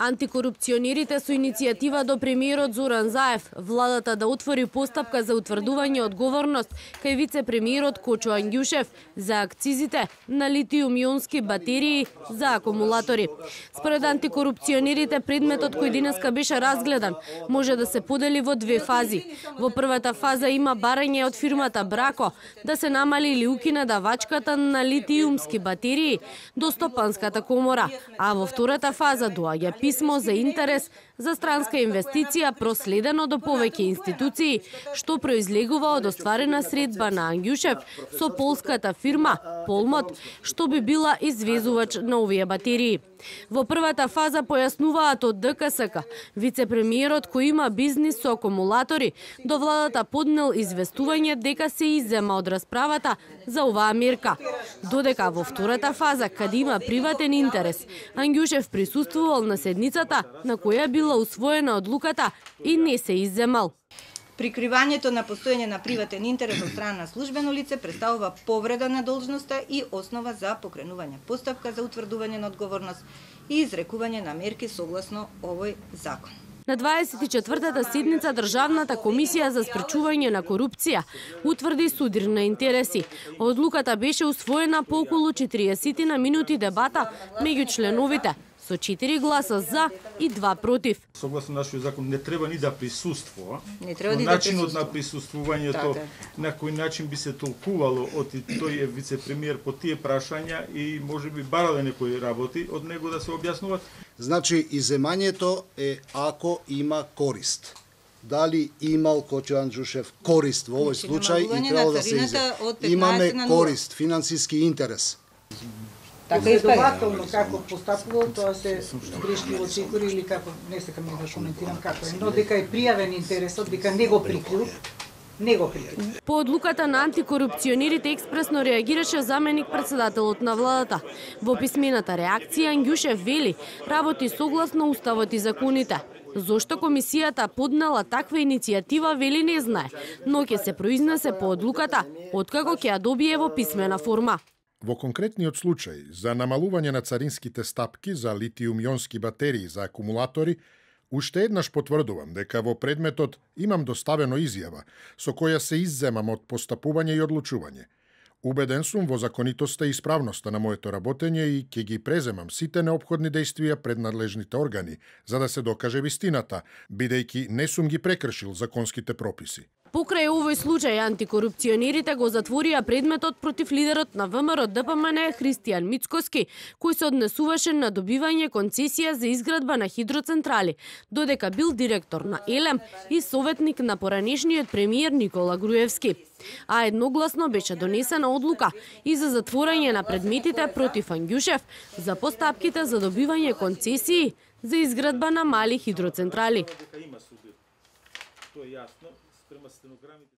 Антикорупционерите со иницијатива до премиерот Зоран Заев, владата да отвори постапка за утврдување одговорност кај вице-премиерот Кочо Ангјушев за акцизите на литиум-ионски батерии за акумулатори. Според антикорупционерите, предметот кој денеска беше разгледан може да се подели во две фази. Во првата фаза има барање од фирмата Брако да се намали или укине давачката на литиумски батерии до Стопанската комора, а во втората фаза доаѓа писмо за интерес за странска инвестиција проследено до повеќе институции, што произлегува од остварена средба на Ангјушев со полската фирма Полмот, што би била извезувач на овие батерии. Во првата фаза појаснуваат од ДКСК, вице-премиерот кој има бизнис со акумулатори до владата поднел известување дека се иззема од расправата за оваа мерка. Додека во втората фаза, каде има приватен интерес, Ангјушев присуствувал на седницата на која била усвоена одлуката и не се изземал. Прикривањето на постоење на приватен интерес од страна на службено лице представува повреда на должноста и основа за покренување постапка за утврдување на одговорност и изрекување на мерки согласно овој закон. На 24-та седница Државната комисија за спречување на корупција утврди судир на интереси. Одлуката беше усвоена по околу 40 на минути дебата меѓу членовите, со 4 гласа за и 2 против. Согласно нашиот закон не треба ни да присуствува. Не треба ни начинот на присуствувањето на кој начин би се толкувало од тој вице-премиер по тие прашања и можеби барале некои работи од него да се објаснуваат. Значи иземањето е ако има корист. Дали имал Кочо Ангјушев корист во овој случај и требало да се иземе. Имаме корист, финансиски интерес. Следователно како постапувал, тоа се грешки во секори или како, не сакам да коментирам како е, но дека е пријавен интересот, дека не го прикрил, не го прикрил. По одлуката на антикорупционерите експресно реагираше заменик председателот на владата. Во писмената реакција Ангјушев вели работи согласно уставот и законите. Зошто комисијата поднела таква иницијатива вели не знае, но ќе се произнесе по одлуката откако ќе ја добие во писмена форма. Во конкретниот случај за намалување на царинските стапки за литиум-ионски батерии за акумулатори, уште еднаш потврдувам дека во предметот имам доставено изјава со која се изземам од постапување и одлучување. Убеден сум во законитоста и исправноста на моето работење и ќе ги преземам сите неопходни действија пред надлежните органи за да се докаже вистината, бидејќи не сум ги прекршил законските прописи. Покрај овој случај, антикорупционерите го затворија предметот против лидерот на ВМРО ДПМН Христијан Мицкоски, кој се однесуваше на добивање концесија за изградба на хидроцентрали, додека бил директор на ЕЛЕМ и советник на поранешниот премиер Никола Груевски. А едногласно беше донесена одлука и за затворање на предметите против Ангјушев за постапките за добивање концесии за изградба на мали хидроцентрали. Тоа е јасно спрема стенограмите.